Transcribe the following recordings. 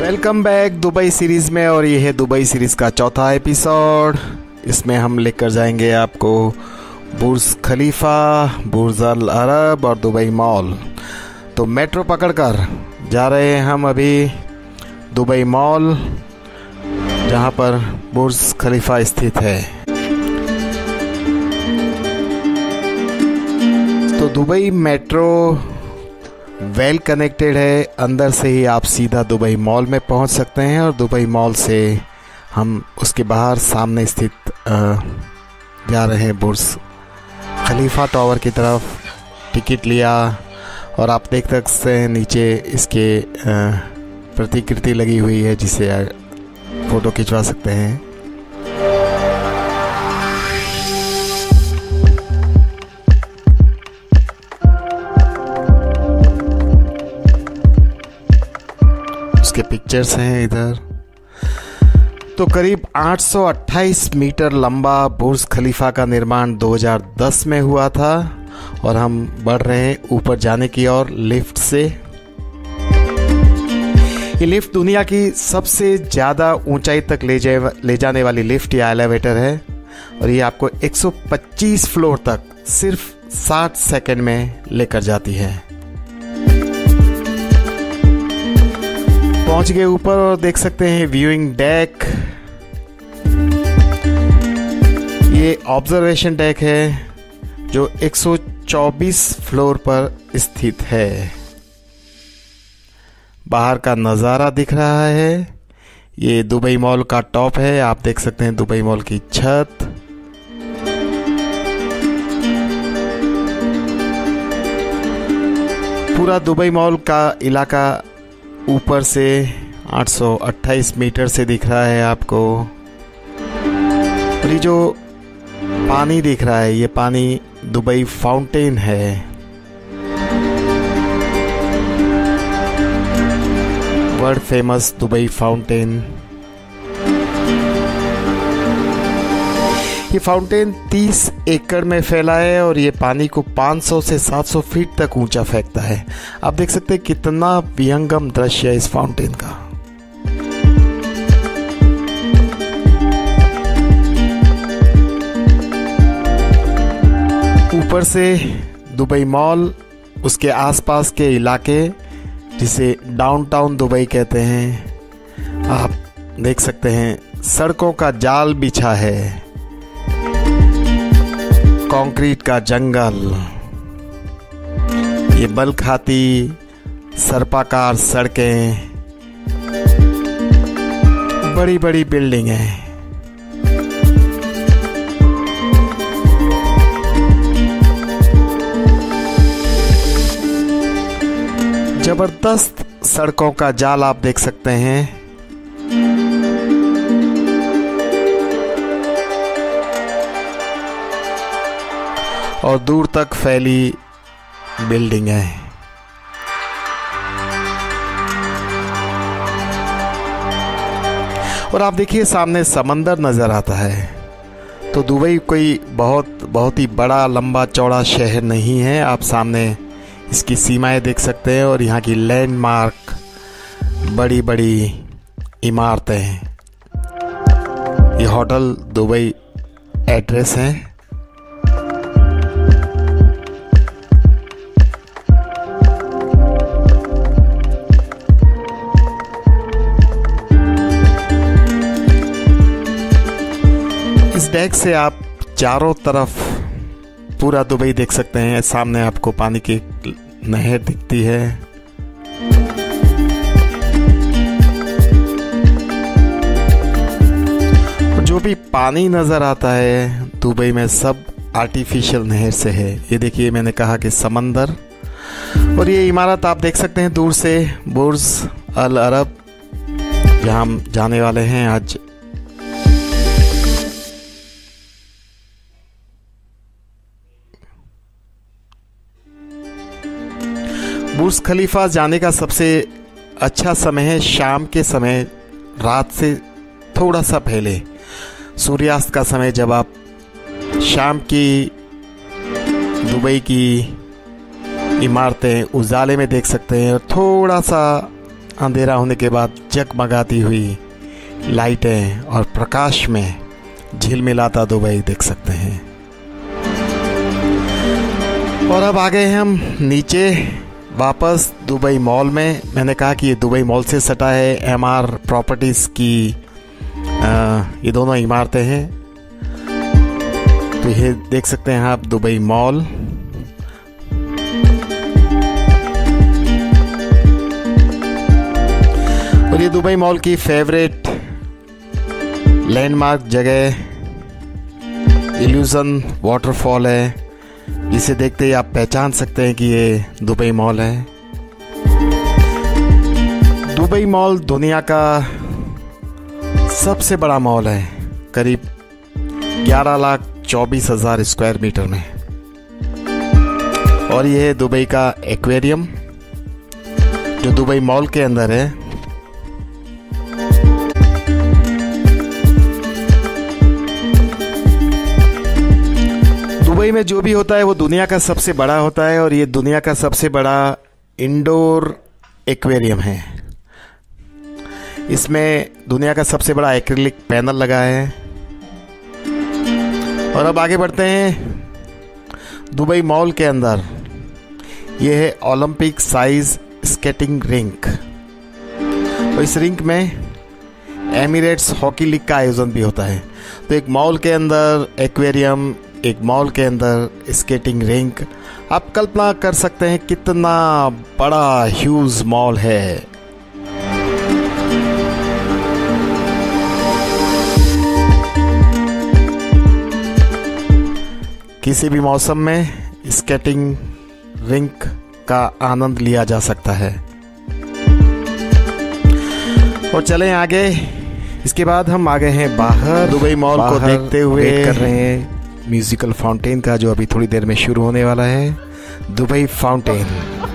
Welcome back Dubai series में। और ये है दुबई सीरीज़ का चौथा एपिसोड। इसमें हम लेकर जाएंगे आपको बुर्ज खलीफा, बुर्ज अल अरब और दुबई मॉल। तो मेट्रो पकड़कर जा रहे हैं हम अभी दुबई मॉल, जहाँ पर बुर्ज खलीफा स्थित है। तो दुबई मेट्रो वेल कनेक्टेड है। अंदर से ही आप सीधा दुबई मॉल में पहुंच सकते हैं और दुबई मॉल से हम उसके बाहर सामने स्थित जा रहे हैं बुर्ज खलीफा टावर की तरफ। टिकट लिया और आप देख सकते हैं नीचे इसके प्रतिकृति लगी हुई है, जिसे फ़ोटो खिंचवा सकते हैं। उसके पिक्चर्स हैं इधर। तो करीब 828 मीटर लंबा बुर्ज खलीफा का निर्माण 2010 में हुआ था और हम बढ़ रहे हैं ऊपर जाने की ओर लिफ्ट से। ये लिफ्ट दुनिया की सबसे ज़्यादा ऊंचाई तक ले जाने वाली लिफ्ट या एलिवेटर है और ये आपको 125 फ्लोर तक सिर्फ 60 सेकंड में लेकर जाती है। पहुंच गए ऊपर और देख सकते हैं व्यूइंग डेक। ये ऑब्जर्वेशन डेक है जो 124 फ्लोर पर स्थित है। बाहर का नज़ारा दिख रहा है। ये दुबई मॉल का टॉप है। आप देख सकते हैं दुबई मॉल की छत। पूरा दुबई मॉल का इलाका ऊपर से 828 मीटर से दिख रहा है आपको। और ये जो पानी दिख रहा है, ये पानी दुबई फाउंटेन है। World famous Dubai Fountain. ये फाउंटेन 30 एकड़ में फैला है और ये पानी को 500 से 700 फीट तक ऊंचा फेंकता है। आप देख सकते हैं कितना विहंगम दृश्य है इस फाउंटेन का। ऊपर से दुबई मॉल, उसके आसपास के इलाके जिसे डाउनटाउन दुबई कहते हैं, आप देख सकते हैं सड़कों का जाल बिछा है। कंक्रीट का जंगल, ये बल खाती सर्पाकार सड़कें, बड़ी बड़ी बिल्डिंगें। जबरदस्त सड़कों का जाल आप देख सकते हैं। और दूर तक फैली बिल्डिंग है। और आप देखिए सामने समंदर नजर आता है। तो दुबई कोई बहुत ही बड़ा लंबा चौड़ा शहर नहीं है। आप सामने इसकी सीमाएं देख सकते हैं और यहाँ की लैंडमार्क, बड़ी बड़ी इमारतें हैं। ये होटल दुबई एड्रेस है। इस डेक से आप चारों तरफ पूरा दुबई देख सकते हैं। सामने आपको पानी की नहर दिखती है। जो भी पानी नजर आता है दुबई में सब आर्टिफिशियल नहर से है। ये देखिए, मैंने कहा कि समंदर। और ये इमारत आप देख सकते हैं दूर से, बुर्ज अल अरब, जहां हम जाने वाले हैं आज। बुर्ज खलीफा जाने का सबसे अच्छा समय है शाम के समय, रात से थोड़ा सा पहले, सूर्यास्त का समय। जब आप शाम की दुबई की इमारतें उजाले में देख सकते हैं और थोड़ा सा अंधेरा होने के बाद जगमगाती हुई लाइटें और प्रकाश में झिलमिलाता दुबई देख सकते हैं। और अब आ गए हम नीचे वापस दुबई मॉल में। मैंने कहा कि ये दुबई मॉल से सटा है, एमआर प्रॉपर्टीज़ की ये दोनों इमारतें हैं। तो ये देख सकते हैं आप दुबई मॉल। और ये दुबई मॉल की फेवरेट लैंडमार्क जगह इल्यूजन वाटरफॉल है, जिसे देखते ही आप पहचान सकते हैं कि ये दुबई मॉल है। दुबई मॉल दुनिया का सबसे बड़ा मॉल है, करीब 11,24,000 स्क्वायर मीटर में। और ये है दुबई का एक्वेरियम जो दुबई मॉल के अंदर है। दुबई में जो भी होता है वो दुनिया का सबसे बड़ा होता है, और ये दुनिया का सबसे बड़ा इंडोर एक्वेरियम है। इसमें दुनिया का सबसे बड़ा एक्रिलिक पैनल लगा है। और अब आगे बढ़ते हैं दुबई मॉल के अंदर। यह है ओलंपिक साइज स्केटिंग रिंक, और इस रिंक में एमिरेट्स हॉकी लीग का आयोजन भी होता है। तो एक मॉल के अंदर एक्वेरियम, एक मॉल के अंदर स्केटिंग रिंक, आप कल्पना कर सकते हैं कितना बड़ा ह्यूज मॉल है। किसी भी मौसम में स्केटिंग रिंक का आनंद लिया जा सकता है। और चलें आगे। इसके बाद हम आ गए हैं बाहर। दुबई मॉल को देखते हुए वेट कर रहे हैं म्यूजिकल फाउंटेन का, जो अभी थोड़ी देर में शुरू होने वाला है। Dubai Fountain.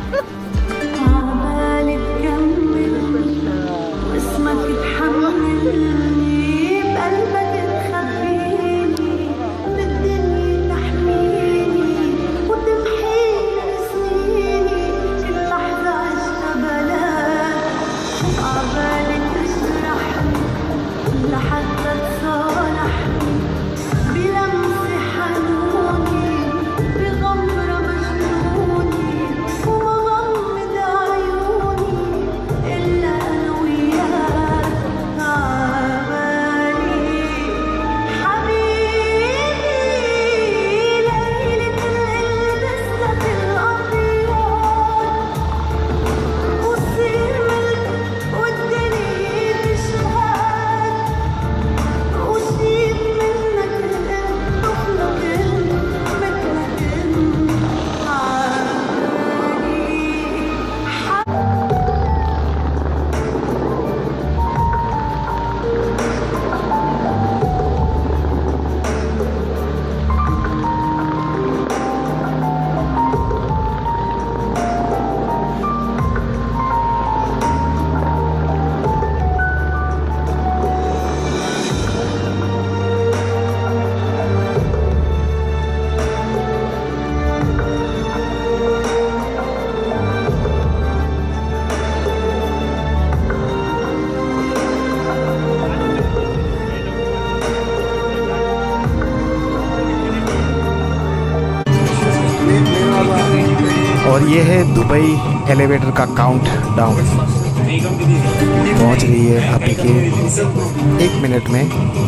और ये है दुबई एलिवेटर का काउंट डाउन। पहुंच रही है अभी के 1 मिनट में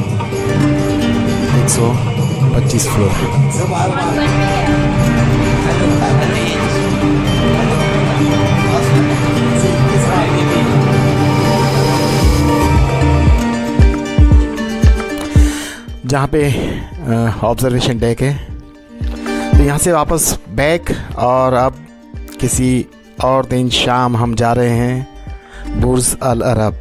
125 फ्लोर। जहाँ पे ऑब्जर्वेशन डेक है। तो यहाँ से वापस बैक, और अब किसी और दिन शाम हम जा रहे हैं बुर्ज अल अरब।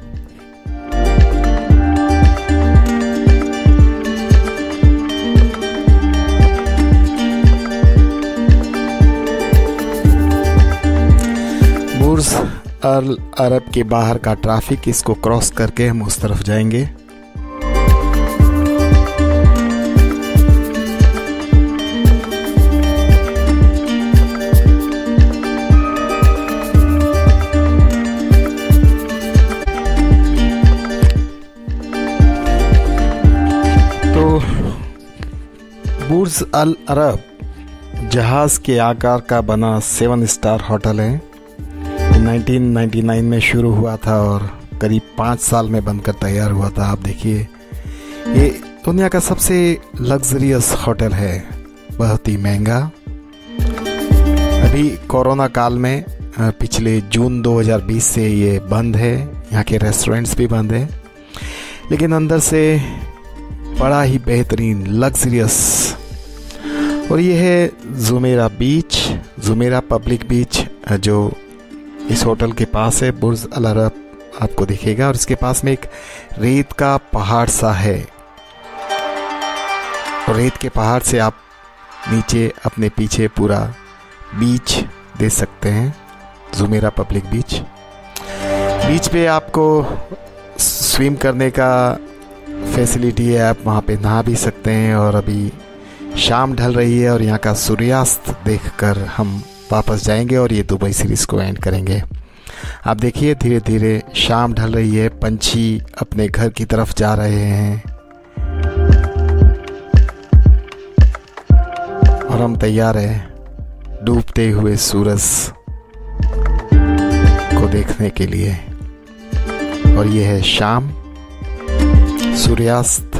बुर्ज अल अरब के बाहर का ट्रैफिक, इसको क्रॉस करके हम उस तरफ जाएंगे। बुर्ज अल अरब जहाज के आकार का बना 7 स्टार होटल है। 1999 में शुरू हुआ था और करीब 5 साल में बनकर तैयार हुआ था। आप देखिए, ये दुनिया का सबसे लग्जरियस होटल है, बहुत ही महंगा। अभी कोरोना काल में पिछले जून 2020 से ये बंद है, यहाँ के रेस्टोरेंट्स भी बंद है, लेकिन अंदर से बड़ा ही बेहतरीन लग्जरियस। और ये है Jumeirah beach, Jumeirah public beach, जो इस होटल के पास है। बुर्ज अल अरब आपको दिखेगा और इसके पास में एक रेत का पहाड़ सा है, और रेत के पहाड़ से आप नीचे अपने पीछे पूरा बीच देख सकते हैं, जुमेरा पब्लिक बीच। बीच पे आपको स्विम करने का फैसिलिटी है, आप वहाँ पे नहा भी सकते हैं। और अभी शाम ढल रही है और यहाँ का सूर्यास्त देखकर हम वापस जाएंगे और ये दुबई सीरीज़ को एंड करेंगे। आप देखिए, धीरे धीरे शाम ढल रही है, पंछी अपने घर की तरफ जा रहे हैं और हम तैयार हैं डूबते हुए सूरज को देखने के लिए। और ये है शाम, सूर्यास्त।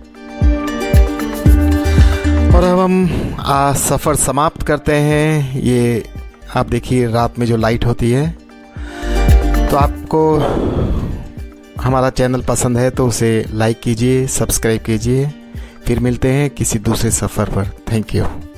और अब हम सफ़र समाप्त करते हैं। ये आप देखिए, रात में जो लाइट होती है। तो आपको हमारा चैनल पसंद है तो उसे लाइक कीजिए, सब्सक्राइब कीजिए। फिर मिलते हैं किसी दूसरे सफ़र पर। Thank you.